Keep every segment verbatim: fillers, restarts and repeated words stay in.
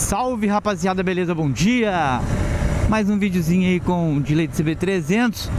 Salve rapaziada, beleza? Bom dia! Mais um videozinho aí com o delay de C B trezentos.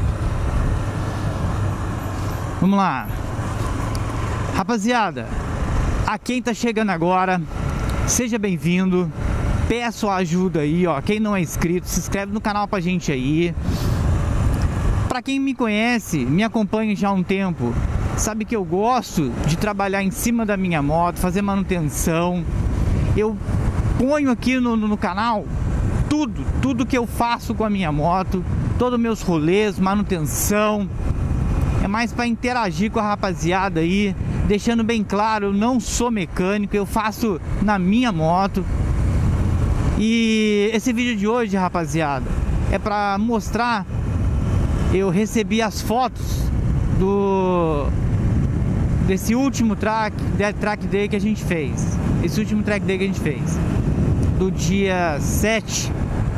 Vamos lá. Rapaziada, a quem tá chegando agora, seja bem-vindo. Peço ajuda aí, ó. Quem não é inscrito, se inscreve no canal pra gente aí. Pra quem me conhece, me acompanha já há um tempo, sabe que eu gosto de trabalhar em cima da minha moto, fazer manutenção. Eu ponho aqui no, no, no canal tudo, tudo que eu faço com a minha moto, todos os meus rolês, manutenção. É mais para interagir com a rapaziada aí, deixando bem claro, eu não sou mecânico, eu faço na minha moto. E esse vídeo de hoje, rapaziada, é para mostrar, eu recebi as fotos do desse último track, track day que a gente fez. Esse último track day que a gente fez do dia sete.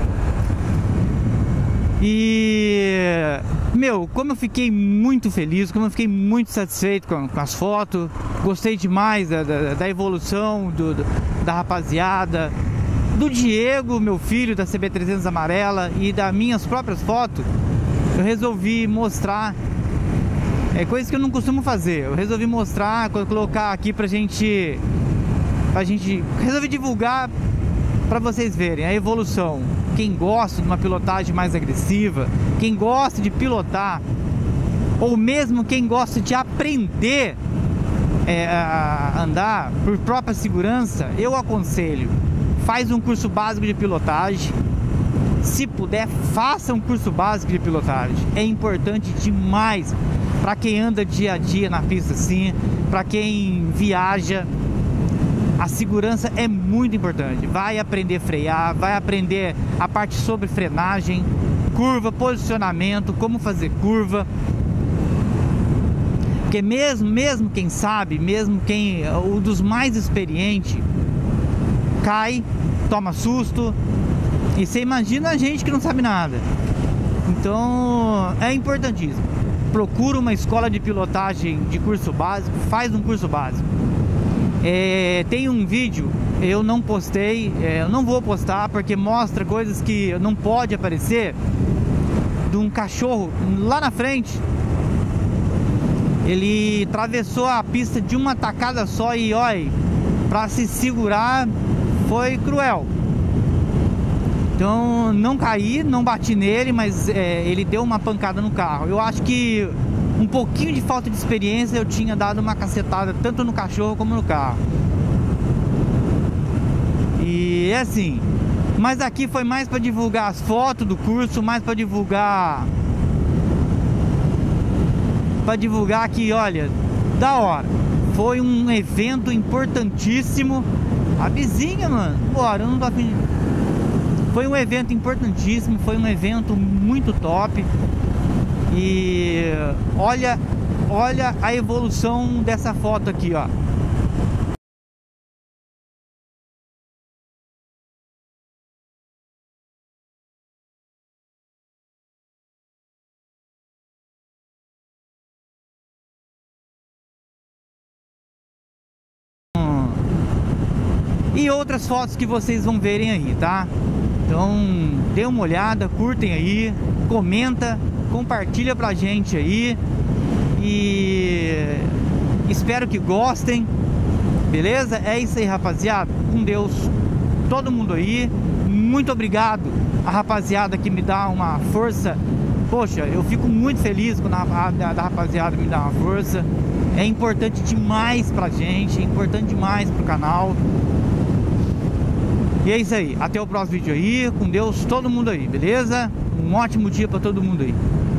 E meu, como eu fiquei muito feliz, como eu fiquei muito satisfeito com, com as fotos. Gostei demais da, da, da evolução do, do, da rapaziada, do Diego, meu filho, da C B trezentos amarela, e das minhas próprias fotos. Eu resolvi mostrar, é coisa que eu não costumo fazer. Eu resolvi mostrar, colocar aqui pra gente, pra gente, resolvi divulgar pra vocês verem a evolução. Quem gosta de uma pilotagem mais agressiva, quem gosta de pilotar, ou mesmo quem gosta de aprender é, a andar por própria segurança, eu aconselho, faz um curso básico de pilotagem. Se puder, faça um curso básico de pilotagem. É importante demais para quem anda dia a dia na pista assim, para quem viaja. A segurança é muito importante. Vai aprender a frear, vai aprender a parte sobre frenagem, curva, posicionamento, como fazer curva. Porque mesmo, mesmo quem sabe, mesmo quem, o dos mais experientes, cai, toma susto. E você imagina a gente que não sabe nada. Então é importantíssimo. Procura uma escola de pilotagem de curso básico, faz um curso básico. É, tem um vídeo, eu não postei, é, eu não vou postar porque mostra coisas que não pode aparecer, de um cachorro lá na frente. Ele atravessou a pista de uma tacada só e olha, para se segurar foi cruel. Então não caí, não bati nele, mas é, ele deu uma pancada no carro. Eu acho que um pouquinho de falta de experiência, eu tinha dado uma cacetada tanto no cachorro como no carro. E é assim. Mas aqui foi mais para divulgar as fotos do curso, mais para divulgar, para divulgar que, olha, da hora. Foi um evento importantíssimo. A vizinha, mano, bora, eu não tô afim de... Foi um evento importantíssimo, foi um evento muito top. E olha, olha a evolução dessa foto aqui, ó. E outras fotos que vocês vão verem aí, tá? Então, dê uma olhada, curtem aí, comenta, compartilha pra gente aí. E espero que gostem. Beleza? É isso aí, rapaziada. Com Deus, todo mundo aí. Muito obrigado a rapaziada que me dá uma força. Poxa, eu fico muito feliz quando a, a, a rapaziada me dá uma força. É importante demais pra gente, é importante demais pro canal. E é isso aí, até o próximo vídeo aí, com Deus, todo mundo aí, beleza? Um ótimo dia pra todo mundo aí.